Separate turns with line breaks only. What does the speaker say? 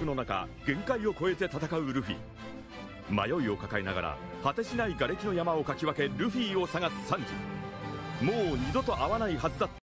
苦の中限界を超えて戦うルフィ。迷いを抱えながら果てしない瓦礫の山をかき分けルフィを探すサンジ。もう二度と会わないはずだった